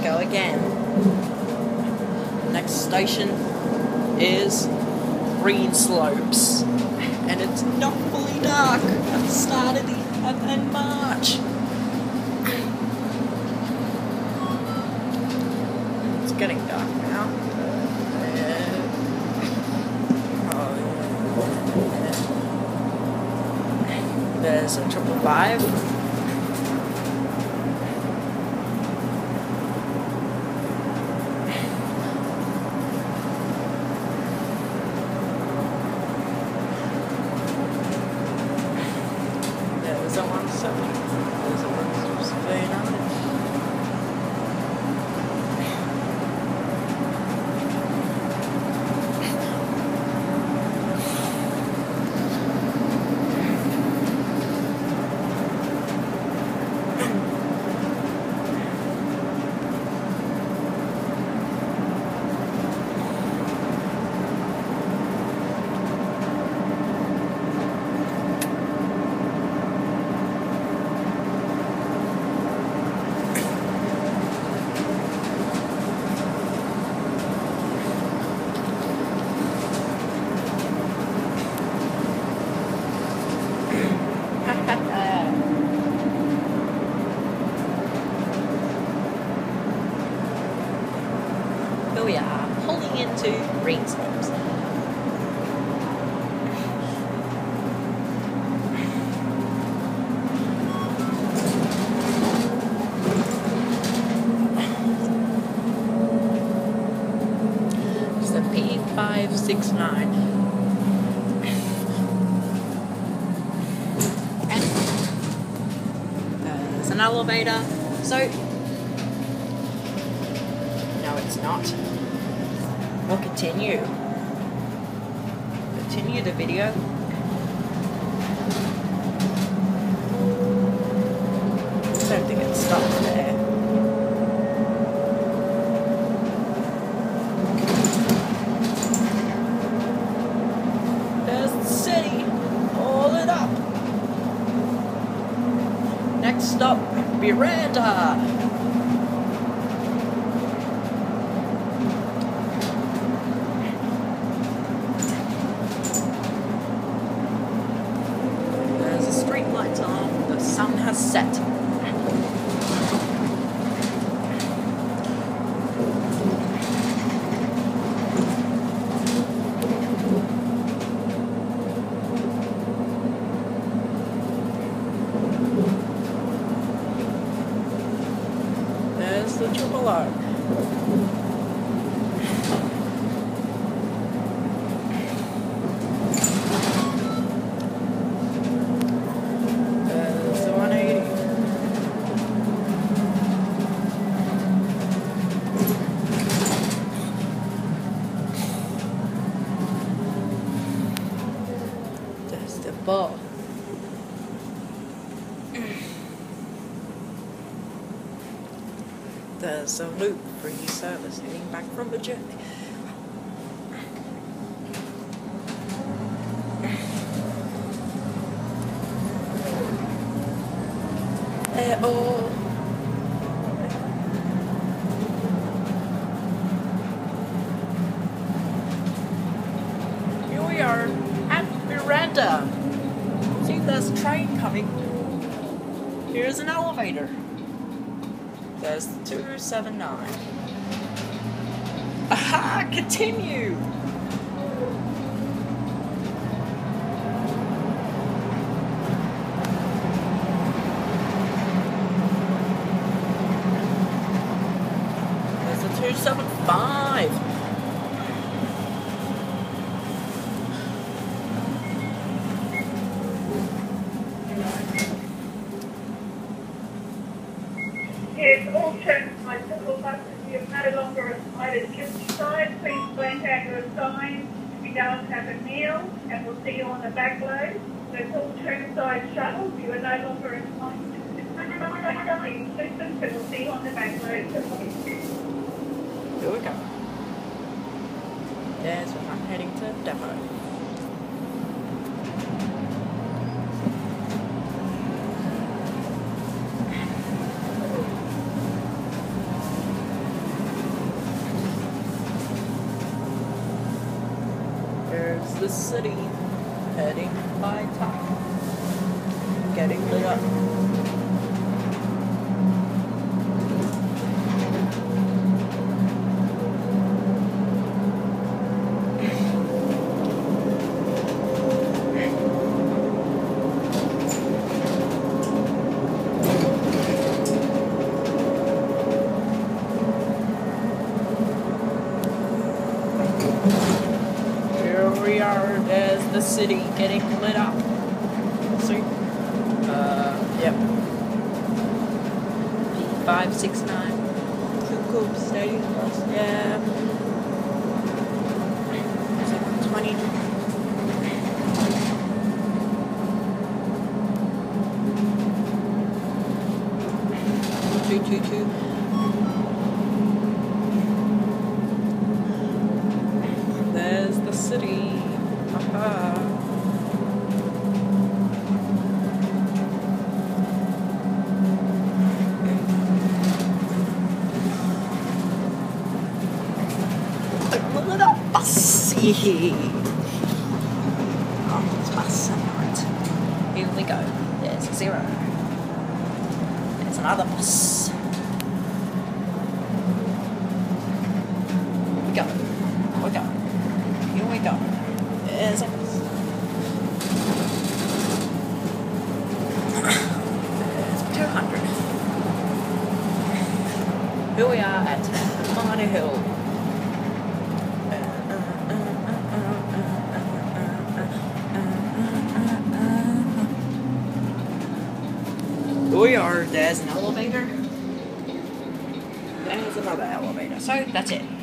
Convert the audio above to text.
go again. The next station is Greenslopes, and it's not fully dark at the start of in March. It's getting dark now. There's a 555. There's a 17. There's a 169. Here we are, pulling into Greenslopes. It's the P569. And there's an elevator, so no, it's not. We'll continue the video. I don't think it stopped there. There's the city, all it up. Next stop, Buranda. The sun has set. There's the triple arc. Ball. There's a loop free service heading back from the journey. Here we are at Buranda. See, there's a train coming. Here's an elevator. There's 279. Aha! Continue! There's a 275. Yes, all trains by simple buses, you're no longer required at Countryside. Please blank out your sign if you don't have a meal, and we'll see you on the back load. There's all Trackside shuttles, you are no longer required. But we'll see you on the back load. Here we go. There's where I'm heading to depot. the city, heading by top, getting lit up. Here we are, there's the city getting lit up. See? Yep. P569. Cool Stadium Bus, yeah. It's like 20. Two. There's the city. Aha. Look at that bus. Oh, it's bus. Right. Here we go. There's a 0. There's another bus. We go. Here we go. There's a bus. There's 200. Here we are at Minor Hill. Here we are. There's an elevator. There's another elevator. So that's it.